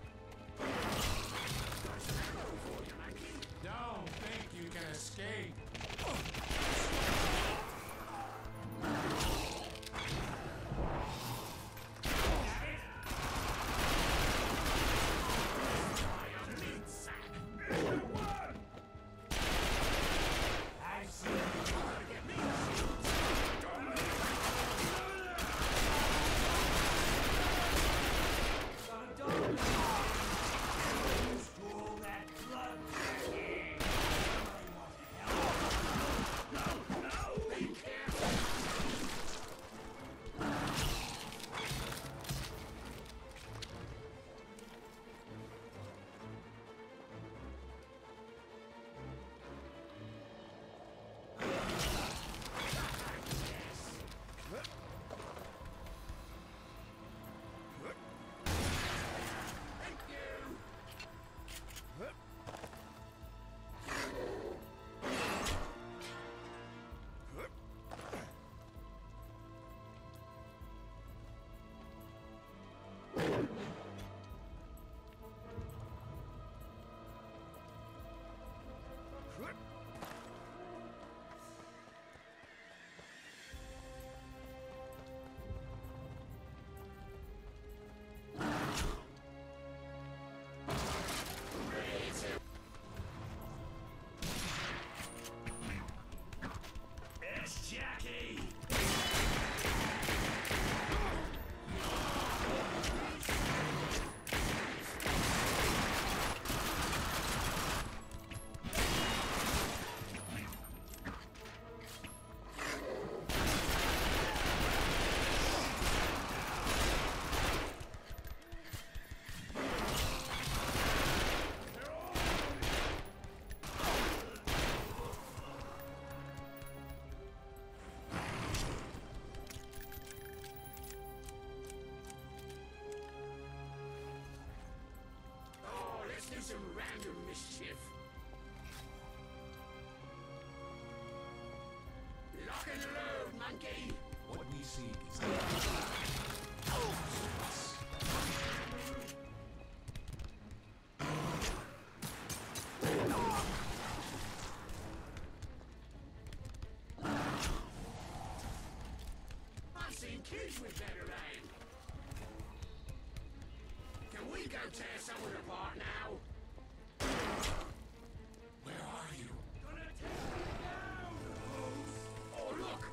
Don't think you can escape. I've seen It's Jackie! Oh, let's do some random mischief. Lock and load, monkey! What we see is I've seen kids with better aim. Can we go tear someone apart now? Where are you? Oh, look!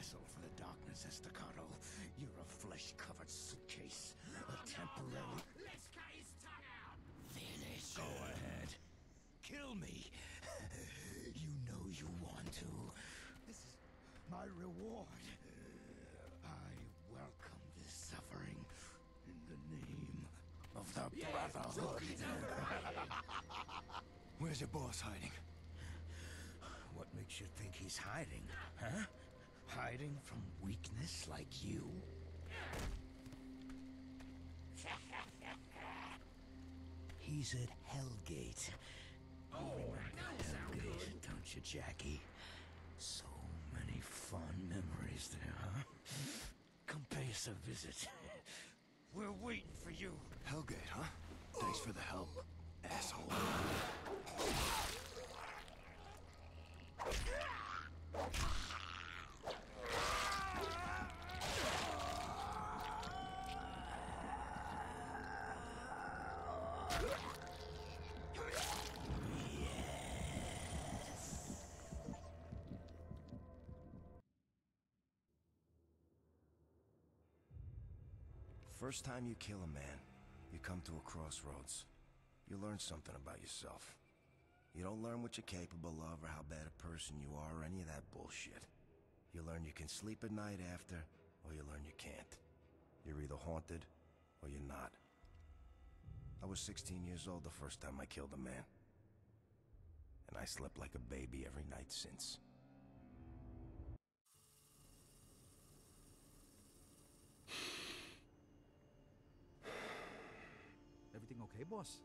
vessel for the darkness, Estacado. You're a flesh-covered suitcase. A temporary... Let's cut his tongue out! Finish. Go ahead. Kill me. You know you want to. This is my reward. I welcome this suffering in the name of the Brotherhood. Where's your boss hiding? What makes you think he's hiding, huh? Hiding from weakness like you? He's at Hellgate. Oh, Hellgate, don't you, Jackie? So many fond memories there, huh? Come pay us a visit. We're waiting for you. Hellgate, huh? Thanks for the help, asshole. First time you kill a man, you come to a crossroads. You learn something about yourself. You don't learn what you're capable of or how bad a person you are or any of that bullshit. You learn you can sleep at night after, or you learn you can't. You're either haunted, or you're not. I was sixteen years old the first time I killed a man. And I slept like a baby every night since. Everything okay, boss?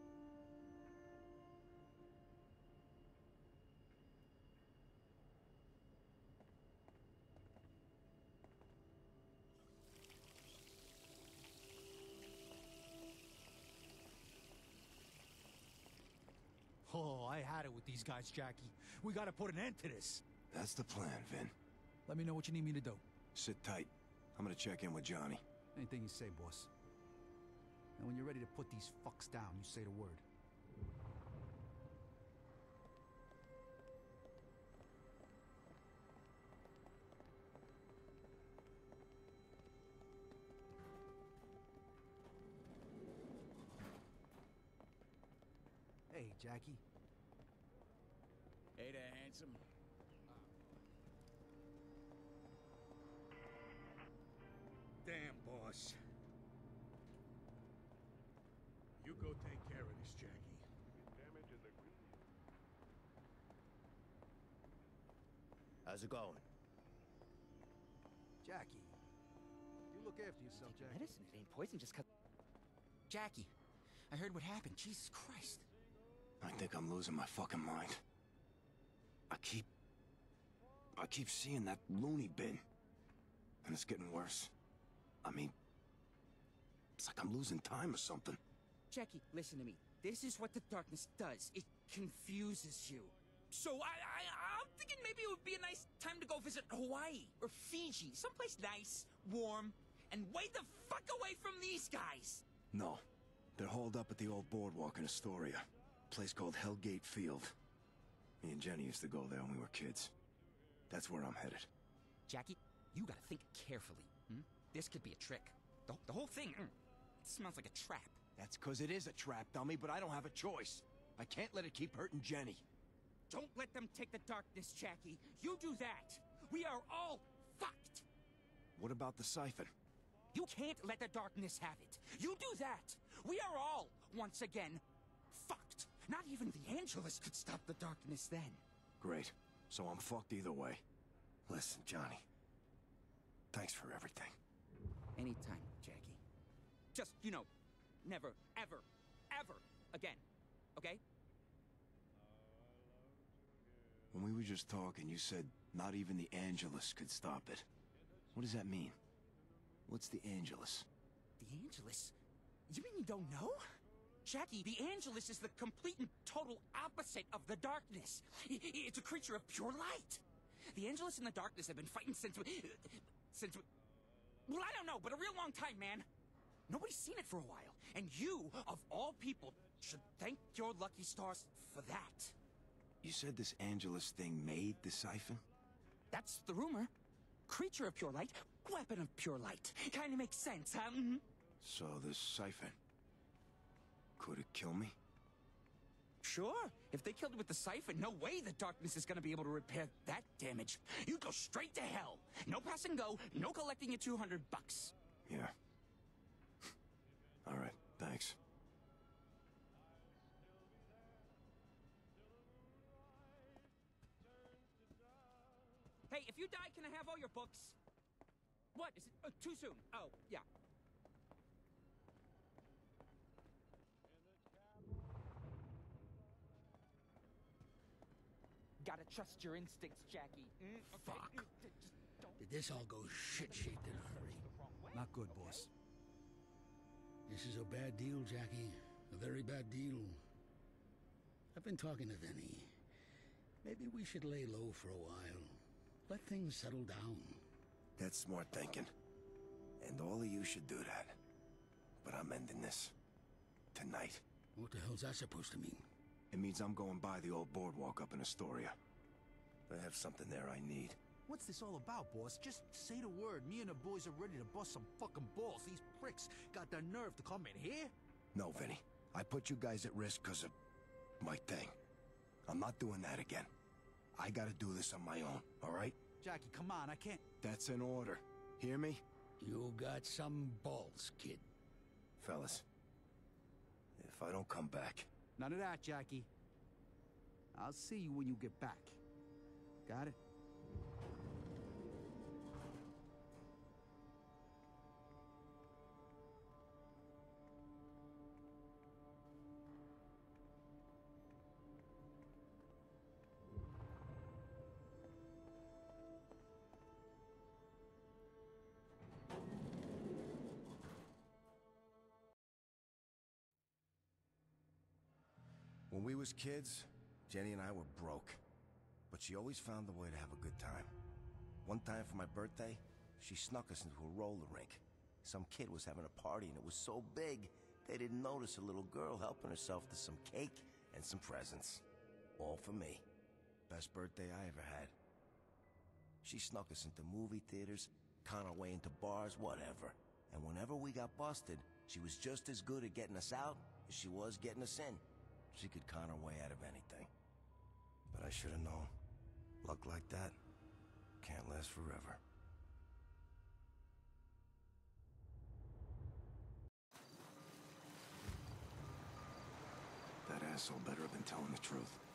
Oh, I had it with these guys, Jackie. We gotta put an end to this. That's the plan, Vin. Let me know what you need me to do. Sit tight. I'm gonna check in with Johnny. Anything you say, boss. And when you're ready to put these fucks down, you say the word. Hey, Jackie. Hey there, handsome. Damn, boss. You go take care of this, Jackie. How's it going? Jackie. You look after yourself, Jackie. Medicine, it ain't poison, just cut. Jackie, I heard what happened. Jesus Christ. I think I'm losing my fucking mind. I keep... I keep seeing that loony bin. And it's getting worse. I mean... It's like I'm losing time or something. Jackie, listen to me. This is what the darkness does. It confuses you. So I, I, I'm thinking maybe it would be a nice time to go visit Hawaii or Fiji. Someplace nice, warm, and way the fuck away from these guys. No. They're hauled up at the old boardwalk in Astoria. A place called Hellgate Field. Me and Jenny used to go there when we were kids. That's where I'm headed. Jackie, you gotta think carefully. Hmm? This could be a trick. The, the whole thing, mm, it smells like a trap. That's because it is a trap, dummy, but I don't have a choice. I can't let it keep hurting Jenny. Don't let them take the darkness, Jackie. You do that. We are all fucked. What about the siphon? You can't let the darkness have it. You do that. We are all, once again, fucked. Not even the Angelus could stop the darkness then. Great. So I'm fucked either way. Listen, Johnny. Thanks for everything. Anytime, Jackie. Just, you know, never, ever, ever again. Okay? When we were just talking, you said not even the Angelus could stop it. What does that mean? What's the Angelus? The Angelus? You mean you don't know? Jackie, the Angelus is the complete and total opposite of the darkness. I- I- It's a creature of pure light. The Angelus and the darkness have been fighting since... Since... Well, I don't know, but a real long time, man. Nobody's seen it for a while. And you, of all people, should thank your lucky stars for that. You said this Angelus thing made the siphon? That's the rumor. Creature of pure light, weapon of pure light. Kinda makes sense, huh? Mm-hmm. So this siphon... could it kill me? Sure. If they killed it with the siphon, no way the darkness is gonna be able to repair that damage. You go straight to hell. No pass and go, no collecting your two hundred bucks. Yeah. All right, thanks. Hey, if you die, can I have all your books? What? Is it uh, too soon? Oh, yeah. Gotta trust your instincts, Jackie. Mm, okay. Fuck. Mm, just don't... Did this all go shit-shaped in a hurry? Not good, boss. This is a bad deal, Jackie. A very bad deal. I've been talking to Vinny. Maybe we should lay low for a while. Let things settle down. That's smart thinking. And all of you should do that. But I'm ending this. Tonight. What the hell's that supposed to mean? It means I'm going by the old boardwalk up in Astoria. I have something there I need. What's this all about, boss? Just say the word. Me and the boys are ready to bust some fucking balls. These pricks got the nerve to come in here? No, Vinny. I put you guys at risk because of my thing. I'm not doing that again. I gotta do this on my own, all right? Jackie, come on, I can't... That's an order. Hear me? You got some balls, kid. Fellas, if I don't come back... None of that, Jackie. I'll see you when you get back. Got it? When we was kids, Jenny and I were broke. But she always found a way to have a good time. One time for my birthday, she snuck us into a roller rink. Some kid was having a party and it was so big, they didn't notice a little girl helping herself to some cake and some presents. All for me. Best birthday I ever had. She snuck us into movie theaters, con our way into bars, whatever. And whenever we got busted, she was just as good at getting us out as she was getting us in. She could con her way out of anything. But I should have known. Luck like that can't last forever. That asshole better have been telling the truth.